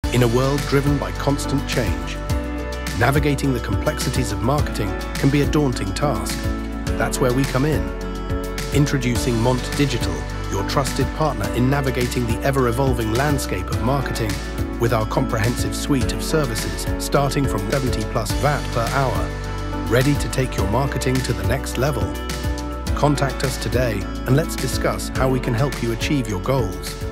In a world driven by constant change, navigating the complexities of marketing can be a daunting task. That's where we come in. Introducing Mont Digital, your trusted partner in navigating the ever-evolving landscape of marketing with our comprehensive suite of services starting from 70+ VAT per hour, ready to take your marketing to the next level. Contact us today and let's discuss how we can help you achieve your goals.